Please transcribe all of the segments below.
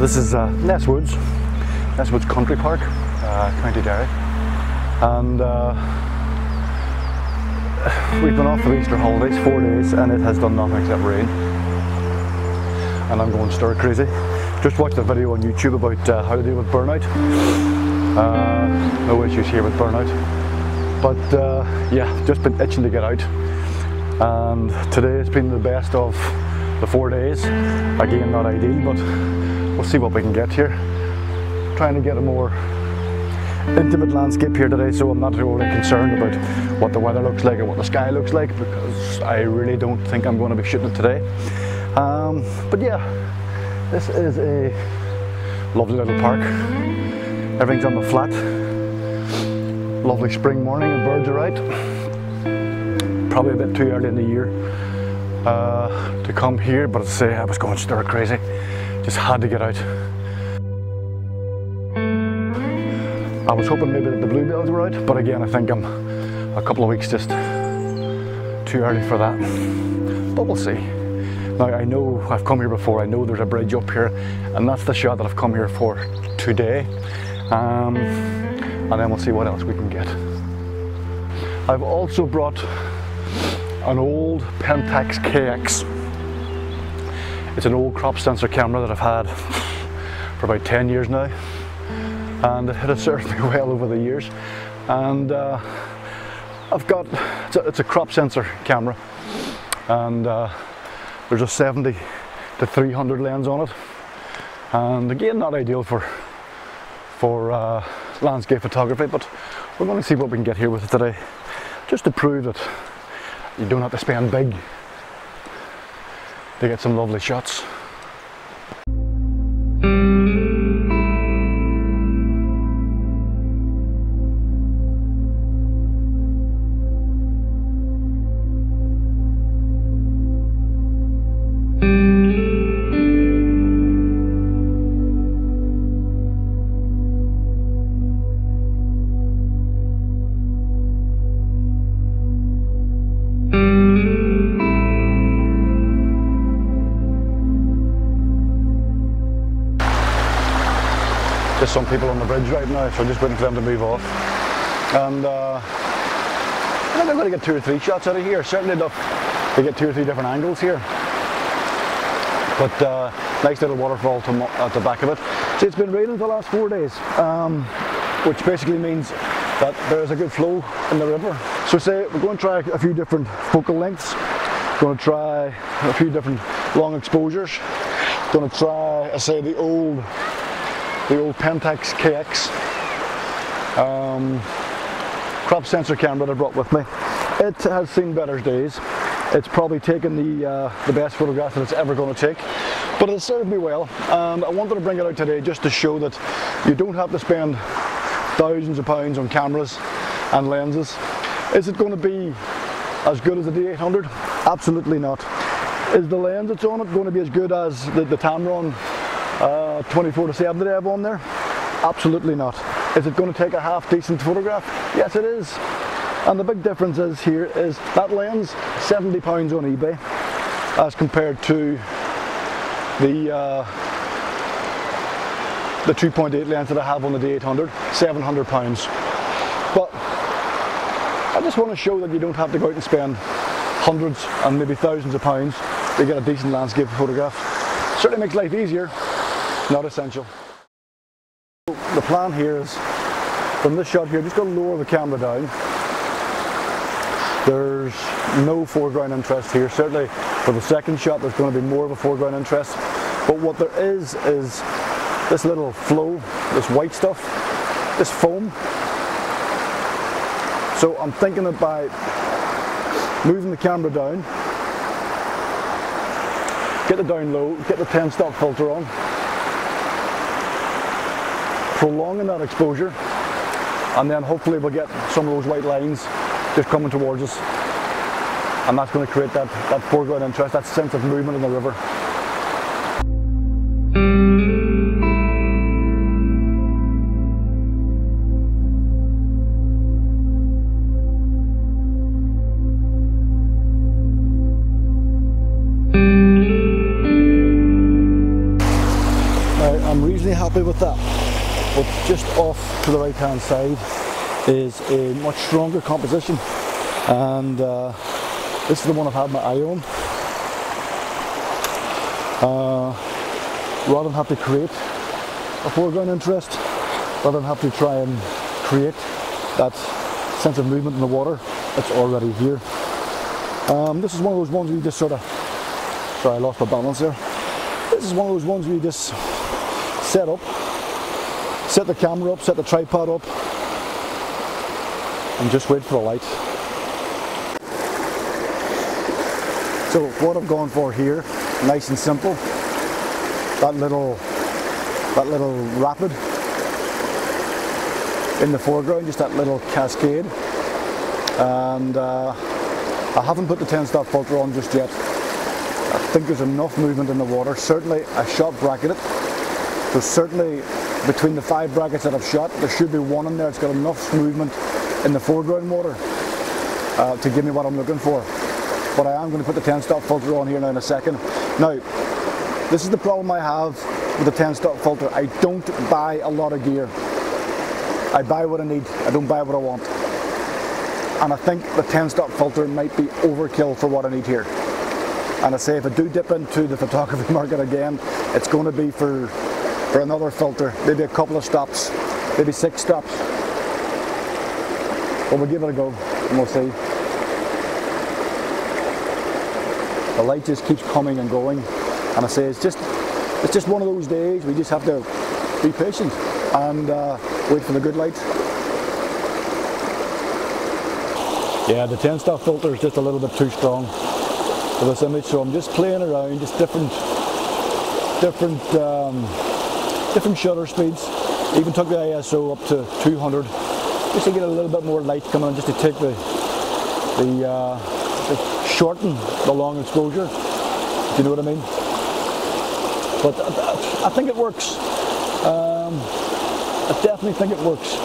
This is Ness Woods Country Park, County Derry, and we've been off for the Easter holidays, 4 days, and it has done nothing except rain, and I'm going stir crazy. Just watched a video on YouTube about how to deal with burnout. No issues here with burnout, but yeah, just been itching to get out, and today has been the best of the 4 days. Again, not ideal, but we'll see what we can get here. Trying to get a more intimate landscape here today, so I'm not overly concerned about what the weather looks like or what the sky looks like, because I really don't think I'm going to be shooting it today. But yeah, this is a lovely little park. Everything's on the flat. Lovely spring morning and birds are out. Probably a bit too early in the year to come here, but as I say, I was going stir crazy. Just had to get out. I was hoping maybe that the bluebells were out, but again, I think I'm a couple of weeks just too early for that. But we'll see. Now, I know I've come here before. I know there's a bridge up here, and that's the shot that I've come here for today. And then we'll see what else we can get. I've also brought an old Pentax KX. It's an old crop sensor camera that I've had for about 10 years now, and it has served me well over the years. And I've got, it's a crop sensor camera, and there's a 70 to 300 lens on it, and again, not ideal for landscape photography, but we're going to see what we can get here with it today, just to prove that you don't have to spend big to get some lovely shots. Just some people on the bridge right now, so I'm just waiting for them to move off. And I think I'm going to get 2 or 3 shots out of here, certainly enough to get 2 or 3 different angles here. But nice little waterfall at the back of it. See, it's been raining the last 4 days, which basically means that there's a good flow in the river. So say we're going to try a few different focal lengths. Going to try a few different long exposures. Going to try, I say, the old Pentax KX crop sensor camera that I brought with me. It has seen better days. It's probably taken the best photographs that it's ever going to take, but it served me well, and I wanted to bring it out today just to show that you don't have to spend thousands of pounds on cameras and lenses. Is it going to be as good as the D800? Absolutely not. Is the lens that's on it going to be as good as the Tamron 24-7 that I have on there? Absolutely not. Is it going to take a half decent photograph? Yes, it is. And the big difference is here is that lens, £70 on eBay, as compared to the 2.8 lens that I have on the D800, £700. But I just want to show that you don't have to go out and spend hundreds and maybe thousands of pounds to get a decent landscape photograph. Certainly makes life easier. Not essential. The plan here is, from this shot here, just going to lower the camera down. There's no foreground interest here. Certainly for the second shot there's going to be more of a foreground interest. But what there is this little flow, this white stuff, this foam. So I'm thinking that by moving the camera down, get it down low, get the 10 stop filter on, prolonging that exposure, and then hopefully we'll get some of those white lines just coming towards us, and that's going to create that foreground interest, that sense of movement in the river. I'm reasonably happy with that. But just off to the right hand side is a much stronger composition, and this is the one I've had my eye on. Rather than have to create a foreground interest, rather than have to try and create that sense of movement in the water, it's already here. This is one of those ones where you just sort of, sorry I lost my balance there. This is one of those ones where you just set up, set the camera up, set the tripod up, and just wait for the light. So what I've gone for here, nice and simple, that little rapid in the foreground, just that little cascade, and I haven't put the 10-stop filter on just yet. I think there's enough movement in the water. Certainly I shot bracketed, so certainly between the 5 brackets that I've shot, there should be one in there. It's got enough movement in the foreground water to give me what I'm looking for. But I am going to put the 10-stop filter on here now in a second. Now, this is the problem I have with the 10-stop filter. I don't buy a lot of gear. I buy what I need, I don't buy what I want. And I think the 10-stop filter might be overkill for what I need here. And I say if I do dip into the photography market again, it's going to be for another filter, maybe a couple of stops, maybe 6 stops. But we'll give it a go and we'll see. The light just keeps coming and going, and I say it's just one of those days. We just have to be patient and wait for the good light. Yeah, the 10-stop filter is just a little bit too strong for this image, so I'm just playing around, just different shutter speeds. Even took the ISO up to 200 just to get a little bit more light coming on, just to take to shorten the long exposure. Do you know what I mean? But I think it works. I definitely think it works.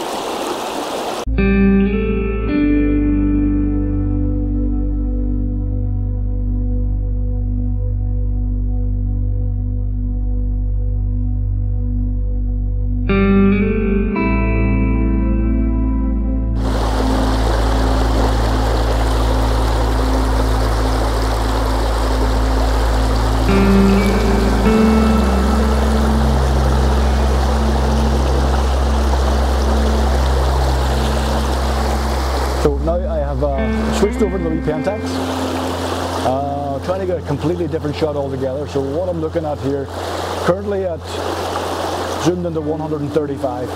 So now I have switched over to the Pentax, trying to get a completely different shot altogether. So what I'm looking at here, currently at zoomed into 135,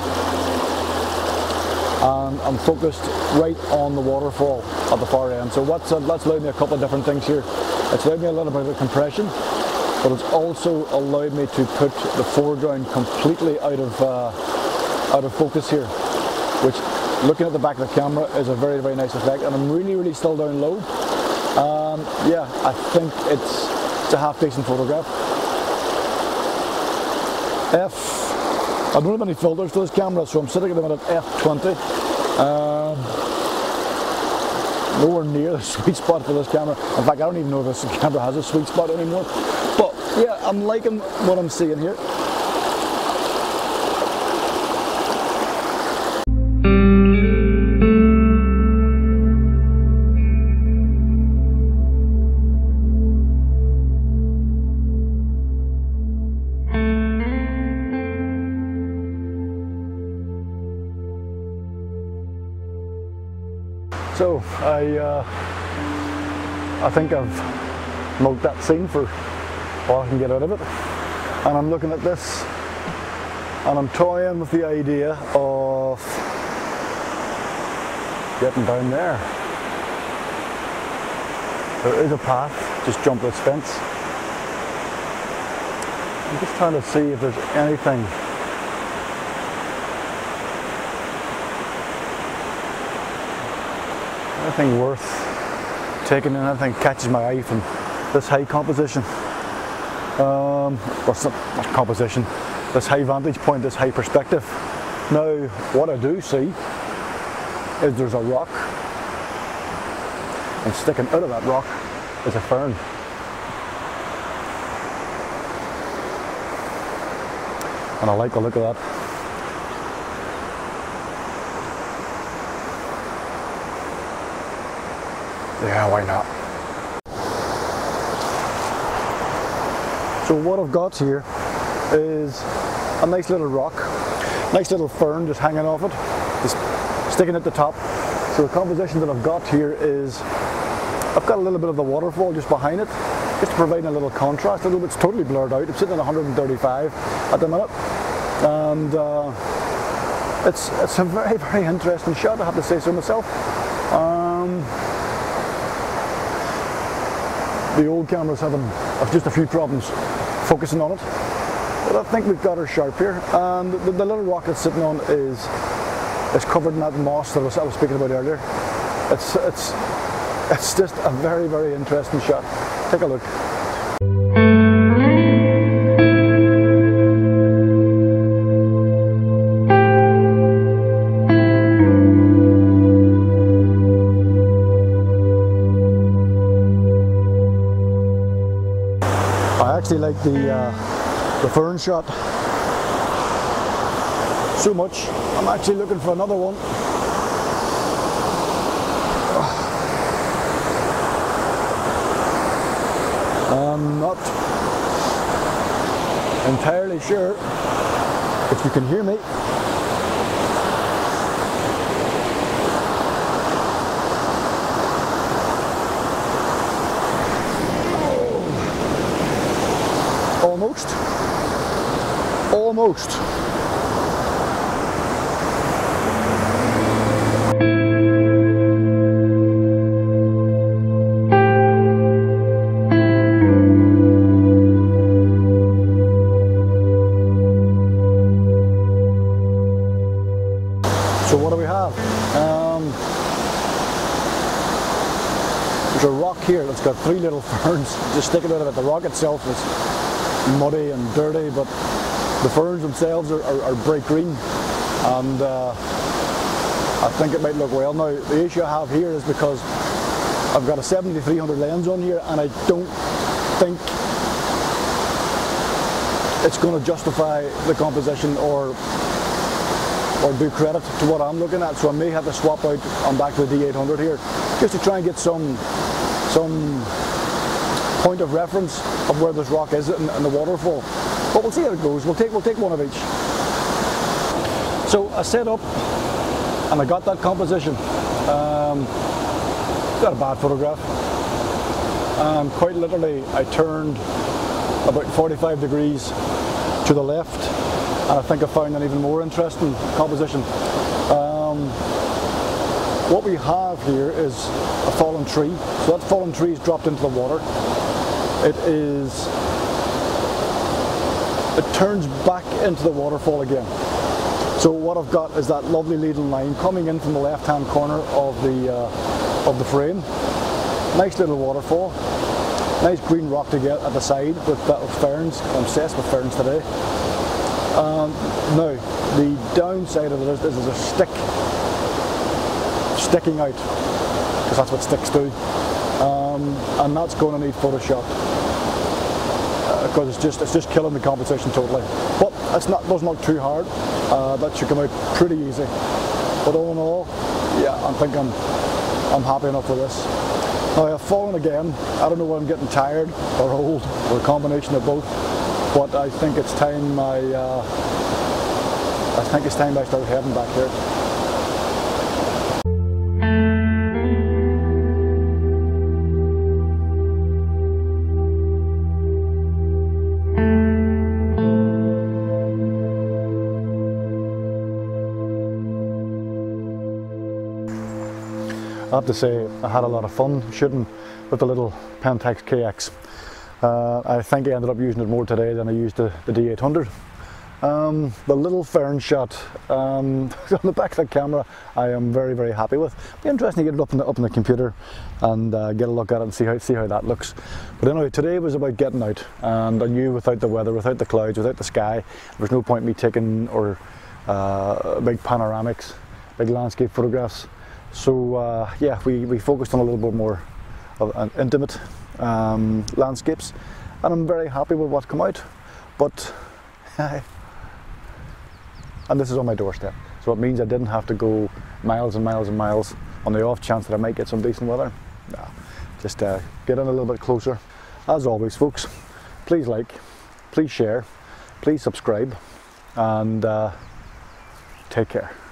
and I'm focused right on the waterfall at the far end. So that's allowed me a couple of different things here. It's allowed me a little bit of compression, but it's also allowed me to put the foreground completely out of focus here, which, looking at the back of the camera, is a very, very nice effect. And I'm really still down low. Yeah, I think it's a half decent photograph. I don't have any filters for this camera, so I'm sitting at the minute at f20. Nowhere near the sweet spot for this camera. In fact, I don't even know if this camera has a sweet spot anymore. But yeah, I'm liking what I'm seeing here. So I think I've milked that scene for all I can get out of it, and I'm looking at this and I'm toying with the idea of getting down there. There is a path, just jump this fence. I'm just trying to see if there's anything worth taking in, anything catches my eye from this high composition, or not composition, this high vantage point, this high perspective. Now what I do see is there's a rock, and sticking out of that rock is a fern. and I like the look of that. Yeah, why not? So what I've got here is a nice little rock, nice little fern just hanging off it, just sticking at the top. So the composition that I've got here is, I've got a little bit of the waterfall just behind it, just to provide a little contrast. A little bit's totally blurred out. I'm sitting at 135 at the minute, and it's a very, very interesting shot, I have to say so myself. The old camera's having just a few problems focusing on it, but I think we've got her sharp here. And the little rock it's sitting on is covered in that moss that I was speaking about earlier. It's just a very, very interesting shot. Take a look. I actually like the fern shot so much. I'm actually looking for another one. I'm not entirely sure if you can hear me. Almost. So what do we have? There's a rock here that's got three little ferns just sticking out of it. The rock itself is muddy and dirty, but the ferns themselves are bright green, and I think it might look well. Now the issue I have here is because I've got a 70-300 lens on here, and I don't think it's going to justify the composition or do credit to what I'm looking at, so I may have to swap out on back to the D800 here, just to try and get some point of reference of where this rock is in the waterfall. But we'll see how it goes. We'll take one of each. So I set up and I got that composition. Got a bad photograph. Quite literally, I turned about 45 degrees to the left, and I think I found an even more interesting composition. What we have here is a fallen tree. So that fallen tree is dropped into the water. It turns back into the waterfall again. So what I've got is that lovely leading line coming in from the left-hand corner of the frame. Nice little waterfall. Nice green rock to get at the side with ferns. I'm obsessed with ferns today. Now, the downside of it is there's a stick sticking out, because that's what sticks do, and that's going to need Photoshop, because it's just killing the composition totally. But doesn't look too hard. That should come out pretty easy. But all in all, yeah, I think I'm happy enough with this. Now I've fallen again. I don't know whether I'm getting tired or old or a combination of both. But I think it's time I start heading back here. I have to say I had a lot of fun shooting with the little Pentax KX. I think I ended up using it more today than I used the D800. The little fern shot on the back of the camera I am very, very happy with. It'll be interesting to get it up in the computer and get a look at it and see how that looks. But anyway, today was about getting out, and I knew without the weather, without the clouds, without the sky, there was no point in me taking big panoramics, big landscape photographs. So yeah, we focused on a little bit more of intimate landscapes, and I'm very happy with what's come out. But and this is on my doorstep. So it means I didn't have to go miles and miles and miles on the off chance that I might get some decent weather. Nah, just get in a little bit closer. As always, folks, please like, please share, please subscribe, and take care.